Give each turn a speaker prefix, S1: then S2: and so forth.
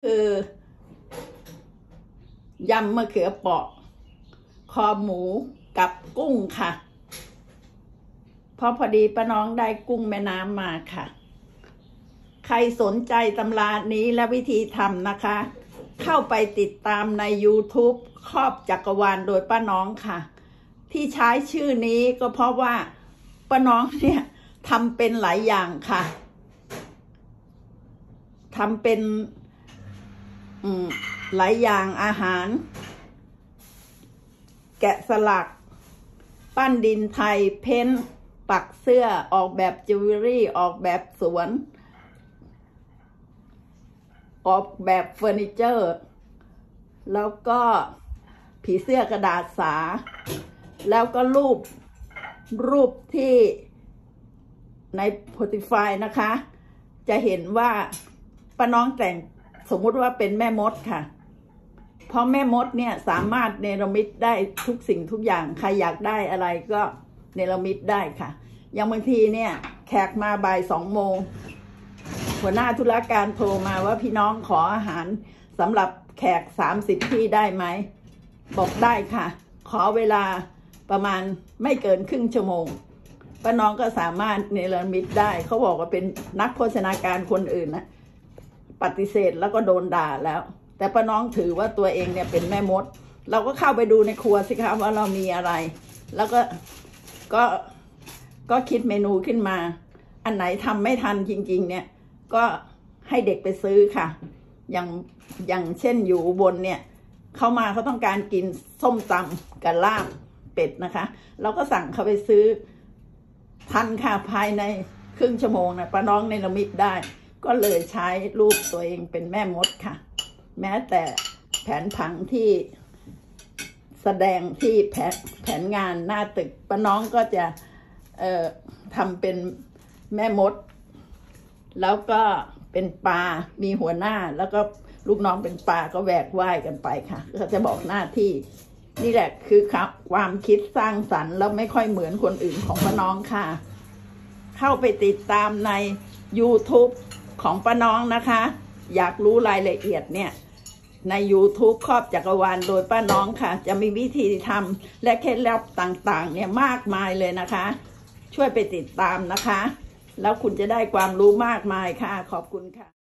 S1: คือยำมะเขือเปราะคอหมูกับกุ้งค่ะเพราะพอดีป้าน้องได้กุ้งแม่น้ำมาค่ะใครสนใจตำรานี้และวิธีทำนะคะ เข้าไปติดตามใน YouTube ครอบจักรวาลโดยป้าน้องค่ะที่ใช้ชื่อนี้ก็เพราะว่าป้าน้องเนี่ยทำเป็นหลายอย่างค่ะทำเป็นหลายอย่างอาหารแกะสลักปั้นดินไทยเพ้นปักเสื้อออกแบบจิวเวลรี่ออกแบบสวนออกแบบเฟอร์นิเจอร์แล้วก็ผีเสื้อกระดาษสาแล้วก็รูปที่ใน Spotify นะคะจะเห็นว่าป้าน้องแต่งสมมุติว่าเป็นแม่มดค่ะเพราะแม่มดเนี่ยสามารถเนรมิตได้ทุกสิ่งทุกอย่างใครอยากได้อะไรก็เนรมิตได้ค่ะอย่างบางทีเนี่ยแขกมาบ่าย2 โมงหัวหน้าธุรการโทรมาว่าพี่น้องขออาหารสำหรับแขก30 ที่ได้ไหมบอกได้ค่ะขอเวลาประมาณไม่เกินครึ่งชั่วโมงป้าน้องก็สามารถเนรมิตได้เขาบอกว่าเป็นนักโภชนาการคนอื่นนะปฏิเสธแล้วก็โดนด่าแล้วแต่ป้าน้องถือว่าตัวเองเนี่ยเป็นแม่มดเราก็เข้าไปดูในครัวสิคะว่าเรามีอะไรแล้วก็คิดเมนูขึ้นมาอันไหนทำไม่ทันจริงๆเนี่ยก็ให้เด็กไปซื้อค่ะอย่างเช่นอยู่บนเนี่ยเขามาเขาต้องการกินส้มตำกับลาบเป็ดนะคะเราก็สั่งเขาไปซื้อทันค่ะภายในครึ่งชั่วโมงนะป้าน้องเนรมิตได้ก็เลยใช้รูปตัวเองเป็นแม่มดค่ะแม้แต่แผนผังที่แสดงที่แผนงานหน้าตึกป้าน้องก็จะทำเป็นแม่มดแล้วก็เป็นปลามีหัวหน้าแล้วก็ลูกน้องเป็นปลาก็แหวกว่ายกันไปค่ะก็จะบอกหน้าที่นี่แหละคือความคิดสร้างสรรค์แล้วไม่ค่อยเหมือนคนอื่นของป้าน้องค่ะเข้าไปติดตามใน YouTube ของป้าน้องนะคะอยากรู้รายละเอียดเนี่ยใน YouTube ครอบจักรวาลโดยป้าน้องค่ะจะมีวิธีทำและเคล็ดลับต่างๆเนี่ยมากมายเลยนะคะช่วยไปติดตามนะคะแล้วคุณจะได้ความรู้มากมายค่ะขอบคุณค่ะ